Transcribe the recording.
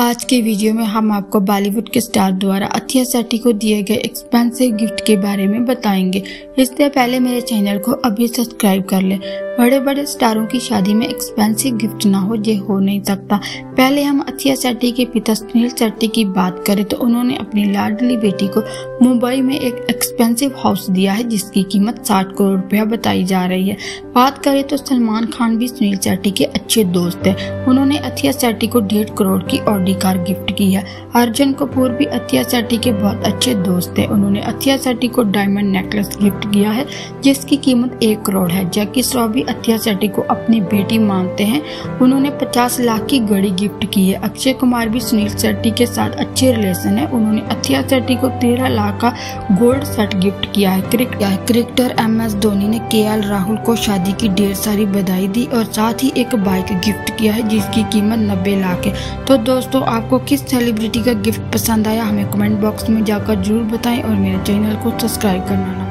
आज के वीडियो में हम आपको बॉलीवुड के स्टार द्वारा अथिया शेट्टी को दिए गए एक्सपेंसिव गिफ्ट के बारे में बताएंगे। इससे पहले मेरे चैनल को अभी सब्सक्राइब कर लें। बड़े बड़े स्टारों की शादी में एक्सपेंसिव गिफ्ट ना हो, ये हो नहीं सकता। पहले हम अथिया शेट्टी के पिता सुनील शेट्टी की बात करें तो उन्होंने अपनी लाडली बेटी को मुंबई में एक एक्सपेंसिव हाउस दिया है जिसकी कीमत 60 करोड़ रुपया बताई जा रही है। बात करें तो सलमान खान भी सुनील शेट्टी के अच्छे दोस्त हैं। उन्होंने अथिया शेट्टी को 1.5 करोड़ की ऑडी कार गिफ्ट की है। अर्जुन कपूर भी अथिया शेट्टी के बहुत अच्छे दोस्त हैं। उन्होंने अथिया शेट्टी को डायमंड नेकलेस गिफ्ट किया है जिसकी कीमत 1 करोड़ है। जैकी श्रॉफ भी अथिया शेट्टी को अपनी बेटी मानते हैं। उन्होंने 50 लाख की घड़ी गिफ्ट की है। अक्षय कुमार भी सुनील शेट्टी के साथ अच्छे रिलेशन है। उन्होंने अथिया शेट्टी को 13 लाख का गोल्ड सेट गिफ्ट किया है। क्रिकेटर MS धोनी ने KL राहुल को शादी की ढेर सारी बधाई दी और साथ ही एक बाइक गिफ्ट किया है जिसकी कीमत 90 लाख है। तो दोस्तों, आपको किस सेलिब्रिटी का गिफ्ट पसंद आया हमें कमेंट बॉक्स में जाकर जरूर बताएं और मेरे चैनल को सब्सक्राइब करना ना